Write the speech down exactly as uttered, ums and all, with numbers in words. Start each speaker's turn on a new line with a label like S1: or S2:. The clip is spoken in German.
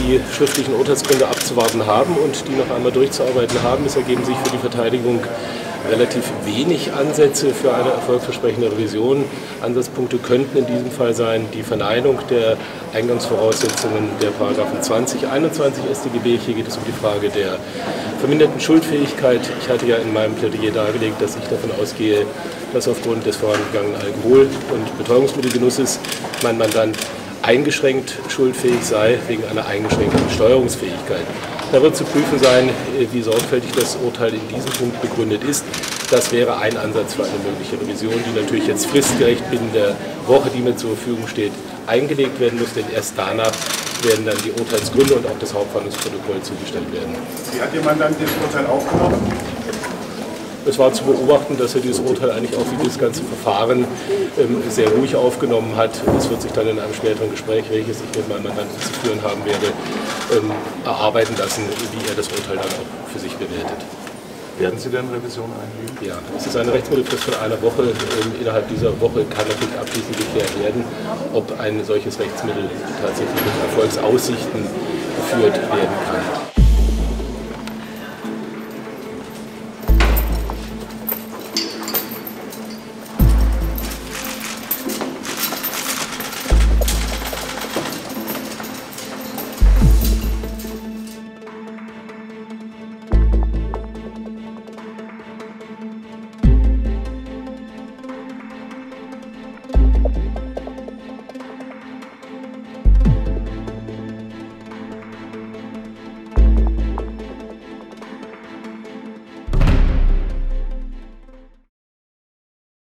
S1: die schriftlichen Urteilsgründe abzuwarten haben und die noch einmal durchzuarbeiten haben. Es ergeben sich für die Verteidigung relativ wenig Ansätze für eine erfolgsversprechende Revision. Ansatzpunkte könnten in diesem Fall sein die Verneinung der Eingangsvoraussetzungen der Paragraphen zwanzig, einundzwanzig S tGB. Hier geht es um die Frage der verminderten Schuldfähigkeit. Ich hatte ja in meinem Plädoyer dargelegt, dass ich davon ausgehe, dass aufgrund des vorangegangenen Alkohol- und Betäubungsmittelgenusses mein Mandant eingeschränkt schuldfähig sei, wegen einer eingeschränkten Steuerungsfähigkeit. Da wird zu prüfen sein, wie sorgfältig das Urteil in diesem Punkt begründet ist. Das wäre ein Ansatz für eine mögliche Revision, die natürlich jetzt fristgerecht binnen der Woche, die mir zur Verfügung steht, eingelegt werden muss, denn erst danach werden dann die Urteilsgründe und auch das Hauptverhandlungsprotokoll zugestellt werden.
S2: Wie hat Ihr Mandant das Urteil aufgenommen?
S1: Es war zu beobachten, dass er dieses Urteil eigentlich auch wie das ganze Verfahren ähm, sehr ruhig aufgenommen hat. Es wird sich dann in einem späteren Gespräch, welches ich mit meinem Mandanten zu führen haben werde, ähm, erarbeiten lassen, wie er das Urteil dann auch für sich bewertet.
S2: Werden Sie denn Revision einlegen?
S1: Ja, es ist eine Rechtsmittelfrist von einer Woche. Ähm, innerhalb dieser Woche kann natürlich abschließend geklärt werden, ob ein solches Rechtsmittel tatsächlich mit Erfolgsaussichten geführt werden kann.